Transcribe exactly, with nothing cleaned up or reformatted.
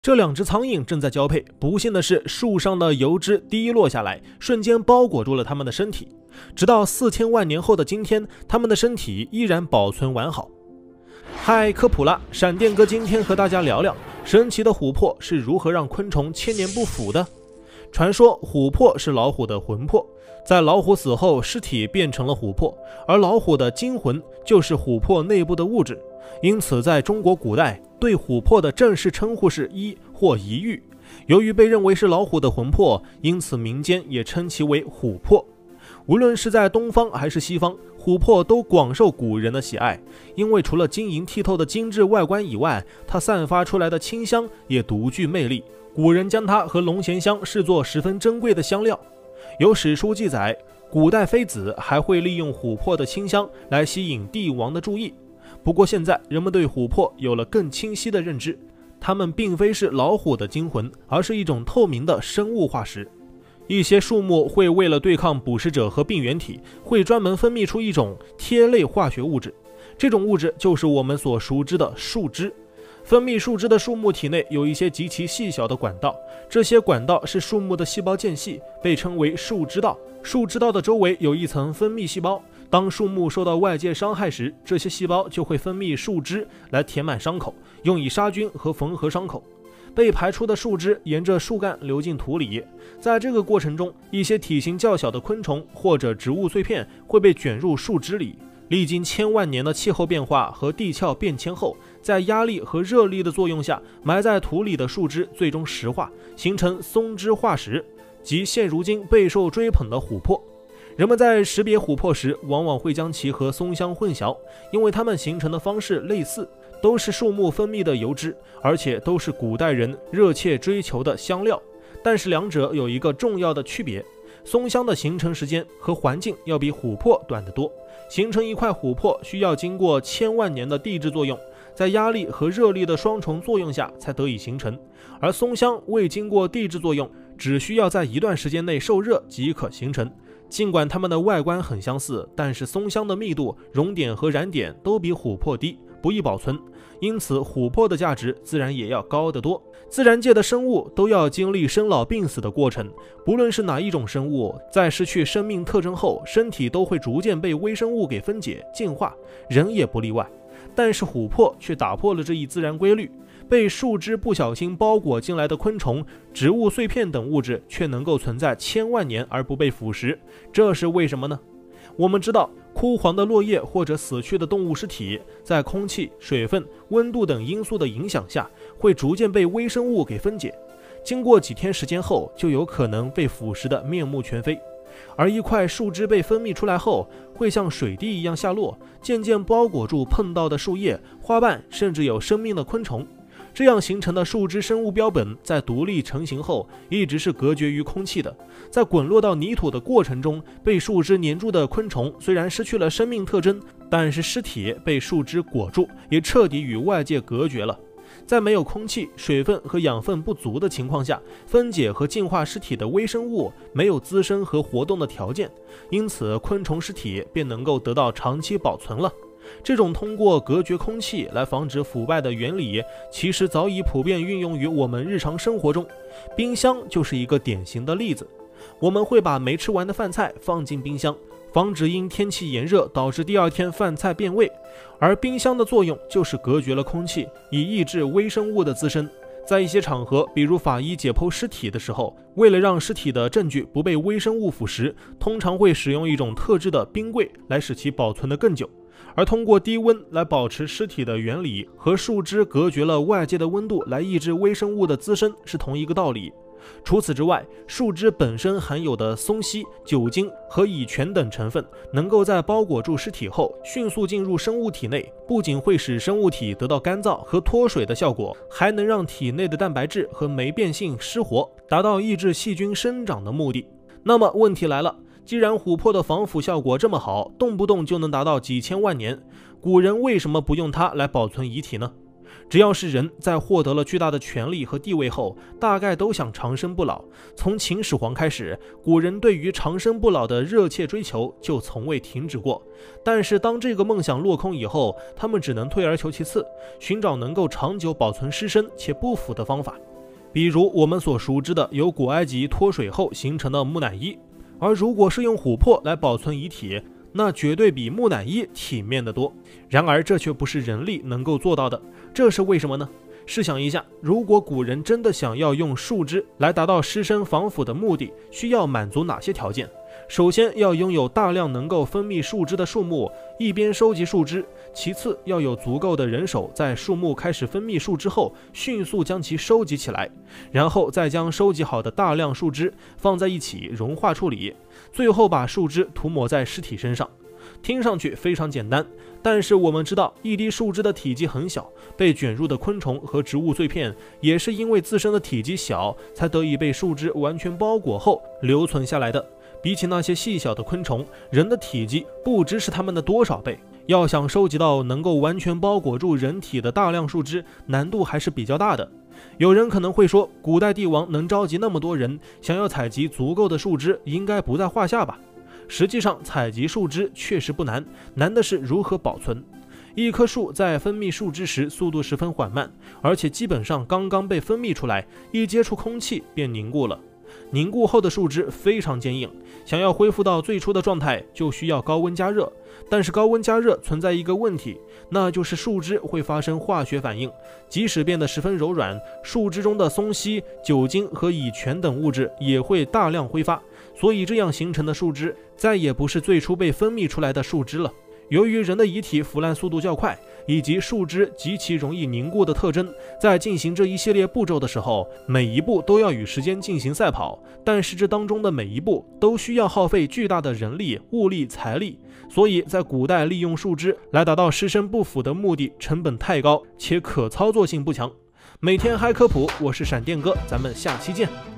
这两只苍蝇正在交配，不幸的是，树上的油脂滴落下来，瞬间包裹住了它们的身体。直到四千万年后的今天，它们的身体依然保存完好。嗨，科普啦！闪电哥今天和大家聊聊神奇的琥珀是如何让昆虫千年不腐的。传说琥珀是老虎的魂魄，在老虎死后，尸体变成了琥珀，而老虎的精魂就是琥珀内部的物质。因此，在中国古代，对琥珀的正式称呼是一或一玉。由于被认为是老虎的魂魄，因此民间也称其为琥珀。无论是在东方还是西方，琥珀都广受古人的喜爱，因为除了晶莹剔透的精致外观以外，它散发出来的清香也独具魅力。古人将它和龙涎香视作十分珍贵的香料。有史书记载，古代妃子还会利用琥珀的清香来吸引帝王的注意。不过现在人们对琥珀有了更清晰的认知，它们并非是老虎的精魂，而是一种透明的生物化石。一些树木会为了对抗捕食者和病原体，会专门分泌出一种萜类化学物质，这种物质就是我们所熟知的树脂。分泌树脂的树木体内有一些极其细小的管道，这些管道是树木的细胞间隙，被称为树脂道。树脂道的周围有一层分泌细胞，当树木受到外界伤害时，这些细胞就会分泌树脂来填满伤口，用以杀菌和缝合伤口。被排出的树脂沿着树干流进土里，在这个过程中，一些体型较小的昆虫或者植物碎片会被卷入树脂里。历经千万年的气候变化和地壳变迁后，在压力和热力的作用下，埋在土里的树脂最终石化，形成松脂化石，即现如今备受追捧的琥珀。人们在识别琥珀时，往往会将其和松香混淆，因为它们形成的方式类似，都是树木分泌的油脂，而且都是古代人热切追求的香料。但是两者有一个重要的区别，松香的形成时间和环境要比琥珀短得多。形成一块琥珀需要经过千万年的地质作用，在压力和热力的双重作用下才得以形成，而松香未经过地质作用，只需要在一段时间内受热即可形成。尽管它们的外观很相似，但是松香的密度、熔点和燃点都比琥珀低，不易保存，因此琥珀的价值自然也要高得多。自然界的生物都要经历生老病死的过程，不论是哪一种生物，在失去生命特征后，身体都会逐渐被微生物给分解进化，人也不例外。但是琥珀却打破了这一自然规律，被树枝不小心包裹进来的昆虫、植物碎片等物质却能够存在千万年而不被腐蚀，这是为什么呢？我们知道，枯黄的落叶或者死去的动物尸体，在空气、水分、温度等因素的影响下，会逐渐被微生物给分解，经过几天时间后，就有可能被腐蚀的面目全非。而一块树枝被分泌出来后，会像水滴一样下落，渐渐包裹住碰到的树叶、花瓣，甚至有生命的昆虫。这样形成的树脂生物标本在独立成型后，一直是隔绝于空气的。在滚落到泥土的过程中，被树枝粘住的昆虫虽然失去了生命特征，但是尸体被树枝裹住，也彻底与外界隔绝了。在没有空气、水分和养分不足的情况下，分解和净化尸体的微生物没有滋生和活动的条件，因此昆虫尸体便能够得到长期保存了。这种通过隔绝空气来防止腐败的原理，其实早已普遍运用于我们日常生活中。冰箱就是一个典型的例子。我们会把没吃完的饭菜放进冰箱，防止因天气炎热导致第二天饭菜变味。而冰箱的作用就是隔绝了空气，以抑制微生物的滋生。在一些场合，比如法医解剖尸体的时候，为了让尸体的证据不被微生物腐蚀，通常会使用一种特制的冰柜来使其保存得更久。而通过低温来保持尸体的原理，和树枝隔绝了外界的温度来抑制微生物的滋生是同一个道理。除此之外，树枝本身含有的松烯、酒精和乙醛等成分，能够在包裹住尸体后迅速进入生物体内，不仅会使生物体得到干燥和脱水的效果，还能让体内的蛋白质和酶变性失活，达到抑制细菌生长的目的。那么问题来了，既然琥珀的防腐效果这么好，动不动就能达到几千万年，古人为什么不用它来保存遗体呢？只要是人在获得了巨大的权力和地位后，大概都想长生不老。从秦始皇开始，古人对于长生不老的热切追求就从未停止过。但是当这个梦想落空以后，他们只能退而求其次，寻找能够长久保存尸身且不腐的方法。 比如我们所熟知的由古埃及脱水后形成的木乃伊，而如果是用琥珀来保存遗体，那绝对比木乃伊体面得多。然而这却不是人力能够做到的，这是为什么呢？试想一下，如果古人真的想要用树枝来达到尸身防腐的目的，需要满足哪些条件？首先要拥有大量能够分泌树枝的树木，一边收集树枝，其次要有足够的人手，在树木开始分泌树枝后，迅速将其收集起来，然后再将收集好的大量树枝放在一起融化处理，最后把树枝涂抹在尸体身上。听上去非常简单，但是我们知道一滴树枝的体积很小，被卷入的昆虫和植物碎片也是因为自身的体积小，才得以被树枝完全包裹后留存下来的。比起那些细小的昆虫，人的体积不知是它们的多少倍，要想收集到能够完全包裹住人体的大量树枝，难度还是比较大的。有人可能会说，古代帝王能召集那么多人，想要采集足够的树枝应该不在话下吧？实际上采集树枝确实不难，难的是如何保存。一棵树在分泌树枝时速度十分缓慢，而且基本上刚刚被分泌出来，一接触空气便凝固了。凝固后的树枝非常坚硬，想要恢复到最初的状态，就需要高温加热。但是高温加热存在一个问题，那就是树枝会发生化学反应，即使变得十分柔软，树枝中的松烯、酒精和乙醛等物质也会大量挥发，所以这样形成的树枝再也不是最初被分泌出来的树枝了。由于人的遗体腐烂速度较快，以及树枝极其容易凝固的特征，在进行这一系列步骤的时候，每一步都要与时间进行赛跑，但是这当中的每一步都需要耗费巨大的人力、物力、财力，所以在古代利用树枝来达到尸身不腐的目的成本太高，且可操作性不强。每天嗨科普，我是闪电哥，咱们下期见。